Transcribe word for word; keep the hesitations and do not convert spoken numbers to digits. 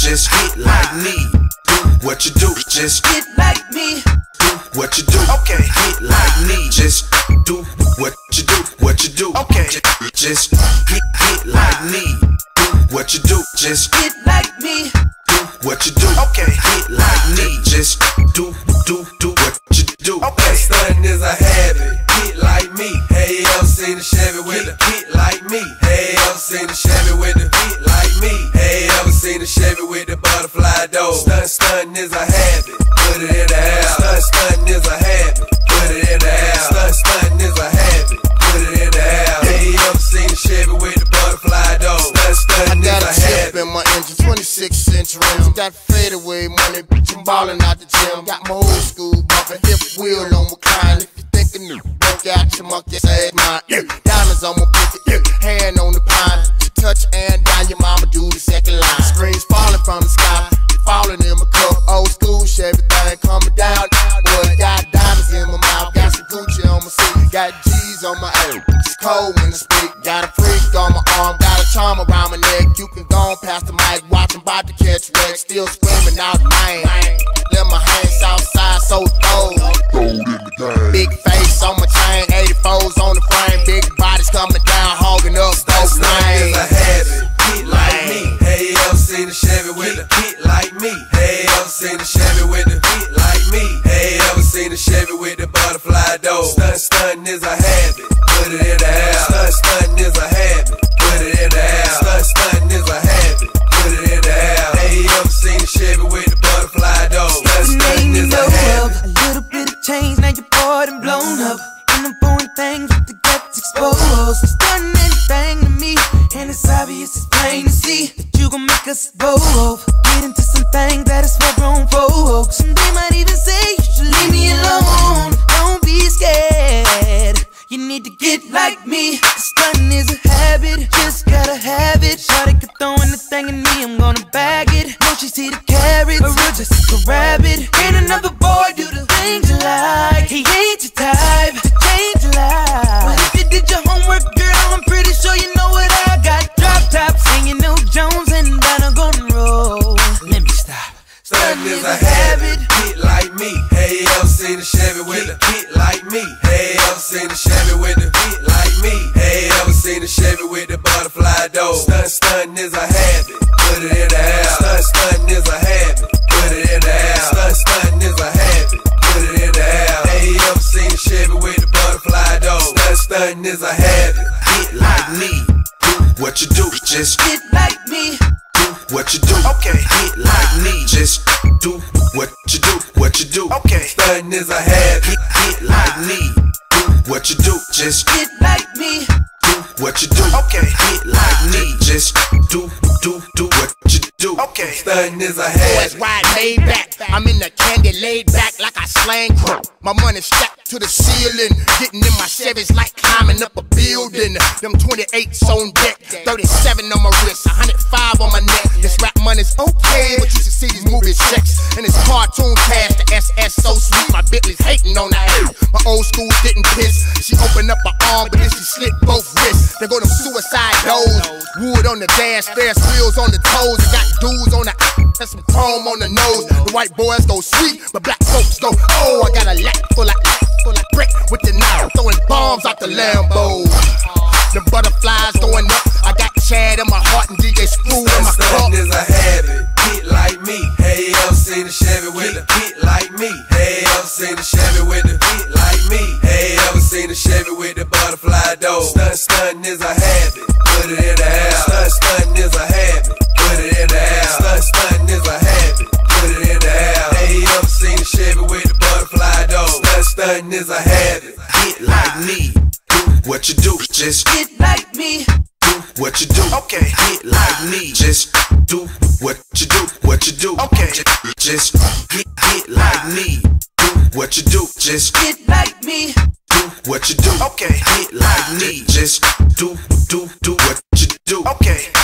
just get like me. Do what you do, just get like me. Do what you do, okay. Get like me, just do what you do, what you do, okay. Just get, get like me. Do what you do, just get like me. Do what you do, okay. Get like me, just do, do, do what you do, okay. Stuntin' is a habit, get like me. Hey, ever seen a Chevy with a get like me? Hey, ever seen a Chevy with a get like me? Hey, ever seen a Chevy with the butterfly door? Stunt, stuntin' is a habit, put it in the air. Stunt, stuntin' is a habit, put it in the air. Stunt, stuntin' is a habit, put it in the air. Hey, ever seen a Chevy with the butterfly door? Stunt, stuntin' is a habit. I got a chip in my engine, twenty-six inch rims. Got fadeaway money, bitch, I'm ballin' out the gym. Got my old school bumper, hip wheel on recline. If you thinkin' new, work out your monkey ass mine. Yeah. Diamonds on my pinky, yeah. Hand on the pine. You touch and down, your mama do the second line. Strings falling from the sky, falling in my cup. Old school Chevy thing coming down. Boy, got diamonds in my mouth, got some Gucci on my seat, got G's on my ass. It's cold when I speak. Got a freak on my arm, got a charm around my neck. You can go on past the mic, watch 'em bout to catch wreck. Still screaming out name. Let my hands outside, so cold. Big face on my chain, eighty-fours on the frame. Big bodies coming down, hogging up both lanes. Is a habit, get like me. Hey, ever seen a Chevy with a get like me? Hey, ever seen a Chevy with a get like me? Hey, ever seen a Chevy with the butterfly door? Stunt, stuntin' is a habit, put it in the air. Stunt, stuntin' is a habit, put it in the air. Stunt, stuntin' is a habit, put it in the air. Hey, ever seen a Chevy with the butterfly door? Stunt, stuntin' is a habit. A little bit of change, now you're bored and blown up. And I'm pouring things with the guts exposed. It's done anything to me, and it's obvious, it's plain to see that you gon' make us both get into some things that is for grown folks. And they might even say you should leave me alone. Don't be scared, you need to get like me. Stuntin' is a habit, just gotta have it. Shawty could throw anything in me, I'm gonna bag it. No, she see the carrots, a real Jessica Rabbit. Ain't another boy do the things you like. He ain't your type to change your life. But if you did your homework, girl, I'm pretty sure you know what I got. Drop tops, singing New Jones and down a golden road. Let me stop. Stuntin' is a habit, get like me. Hey, ever seen a Chevy with a get like me? Hey, ever seen a Chevy with a get like me? Hey, ever seen a Chevy with the butterfly door? Stunt, stuntin' is a habit, put it in the air. Stunt, stuntin' is a habit, put it in the air. Stunt, stuntin' is a habit, put it in the air. Hey, ever seen a Chevy with the butterfly door? Stunt, stuntin' is a habit, get like me. Do what you do, just Get like me. do what you do, okay. Get like me, just do what you do, what you do, okay. stuntin' is a habit. Get, get like me. Do what you do, just Get like me. do what you do, okay. Get like me, just do, do, do what you do, okay. Stuntin' is a Boys habit. ride laid back. I'm in the candy laid back like I slang crook. My money strapped to the ceiling. Getting in my Chevys like climbing up a building. Them twenty-eights on deck, thirty-seven on my wrist, one hundred five on my neck. This rap money's okay, but you should see these movie checks. And this cartoon cash, the S S so sweet. My Bentley's hating on that. My old school didn't piss. She opened up her arm, but then she slit both wrists. They go them suicide doors. Wood on the dash, Ferris wheels on the toes. And got dudes on the and some chrome on the nose. The white boys go sweet, but black folks go, oh, I got a lap full of, full of brick with the knife, throwing bombs out the Lambo. The butterflies going up. I got Chad in my heart and D J Screw in my cup. Stuntin' is a habit, get like me. Hey, ever seen a Chevy with a get like me? Hey, ever seen a Chevy with a get like me? Hey, ever seen a Chevy with the butterfly door? Stunt, stuntin' is a habit, put it in the air. Stunt, stuntin' is a habit, put it in the air. Stunt, stuntin' is a habit, put it in the air. Hey, ever seen a Chevy with the butterfly door? Stunt, stuntin' is a habit. Get like me. Do what you do, just Get like me. do what you do, okay. Get like me, just do what you do, what you do, okay. Just get, get like me. Do what you do, just Get like me. do what you do, okay. Get like me, just do, do, do what you do, okay.